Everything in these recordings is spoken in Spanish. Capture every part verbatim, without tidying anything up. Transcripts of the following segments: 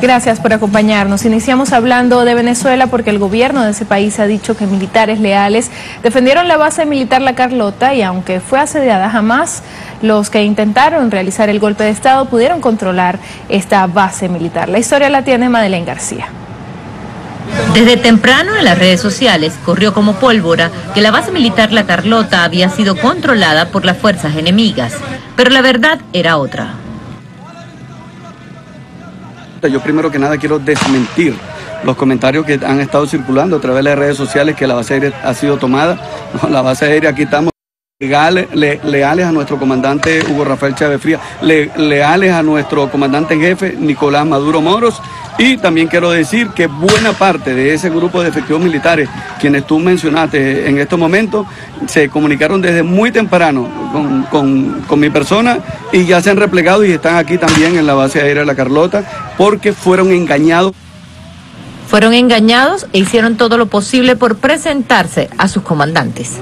Gracias por acompañarnos. Iniciamos hablando de Venezuela porque el gobierno de ese país ha dicho que militares leales defendieron la base militar La Carlota y aunque fue asediada, jamás los que intentaron realizar el golpe de Estado pudieron controlar esta base militar. La historia la tiene Madeleine García. Desde temprano en las redes sociales corrió como pólvora que la base militar La Carlota había sido controlada por las fuerzas enemigas, pero la verdad era otra. Yo primero que nada quiero desmentir los comentarios que han estado circulando a través de las redes sociales que la base aérea ha sido tomada. No, la base aérea aquí estamos leales, le, leales a nuestro comandante Hugo Rafael Chávez Frías, le, leales a nuestro comandante en jefe Nicolás Maduro Moros, y también quiero decir que buena parte de ese grupo de efectivos militares, quienes tú mencionaste en estos momentos, se comunicaron desde muy temprano con, con, con mi persona y ya se han replegado y están aquí también en la base aérea de La Carlota porque fueron engañados. Fueron engañados e hicieron todo lo posible por presentarse a sus comandantes.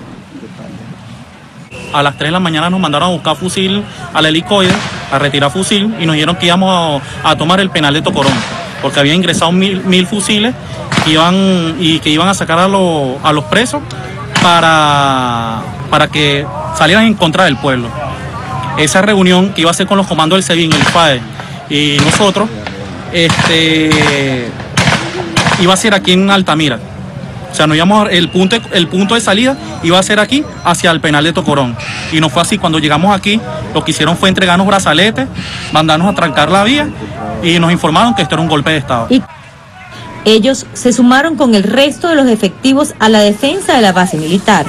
A las tres de la mañana nos mandaron a buscar fusil al helicoide, a retirar fusil, y nos dijeron que íbamos a, a tomar el penal de Tocorón, porque habían ingresado mil, mil fusiles que iban, y que iban a sacar a, lo, a los presos para, para que salieran en contra del pueblo. Esa reunión que iba a ser con los comandos del SEBIN, el F A E y nosotros, este, iba a ser aquí en Altamira. O sea, nos íbamos, el punto, el punto de salida iba a ser aquí, hacia el penal de Tocorón. Y no fue así. Cuando llegamos aquí, lo que hicieron fue entregarnos brazaletes, mandarnos a trancar la vía y nos informaron que esto era un golpe de Estado. Y ellos se sumaron con el resto de los efectivos a la defensa de la base militar.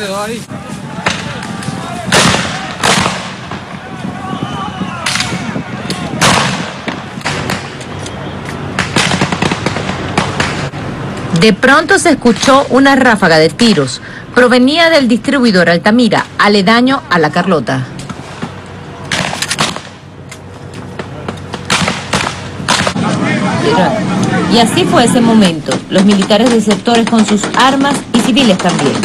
De pronto se escuchó una ráfaga de tiros. Provenía del distribuidor Altamira, aledaño a La Carlota. Y así fue ese momento. Los militares de sectores con sus armas y civiles también.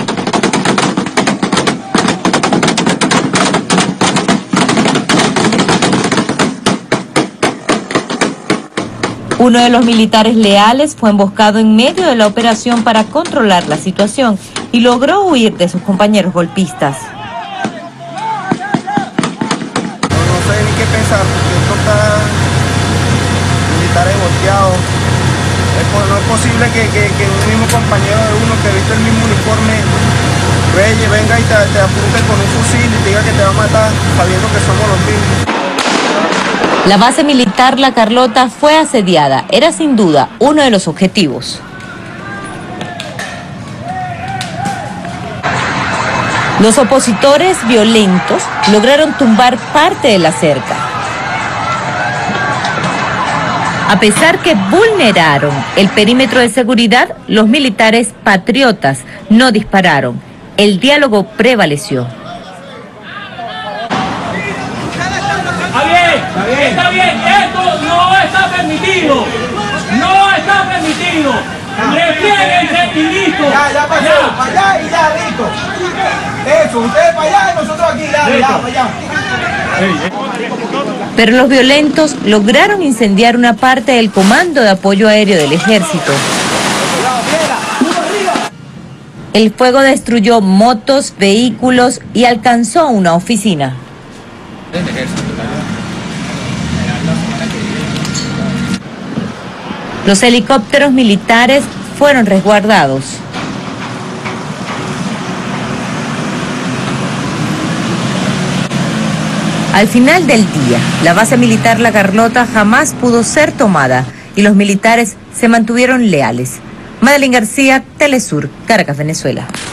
Uno de los militares leales fue emboscado en medio de la operación para controlar la situación y logró huir de sus compañeros golpistas. No sé ni qué pensar, porque esto está militares volteados. No es posible que, que, que un mismo compañero de uno que viste el mismo uniforme venga y te, te apunte con un fusil y te diga que te va a matar sabiendo que somos los mismos. La base militar La Carlota fue asediada. Era sin duda uno de los objetivos. Los opositores violentos lograron tumbar parte de la cerca. A pesar que vulneraron el perímetro de seguridad, los militares patriotas no dispararon. El diálogo prevaleció. Está bien, está bien, esto no está permitido, no está permitido. Replieguense y listo. Ya, ya pasó, ya. Para allá y ya, listo. Eso, ustedes para allá y nosotros aquí, ya, ya, para allá. Pero los violentos lograron incendiar una parte del Comando de Apoyo Aéreo del Ejército. El fuego destruyó motos, vehículos y alcanzó una oficina. Los helicópteros militares fueron resguardados. Al final del día, la base militar La Carlota jamás pudo ser tomada y los militares se mantuvieron leales. Madeleine García, Telesur, Caracas, Venezuela.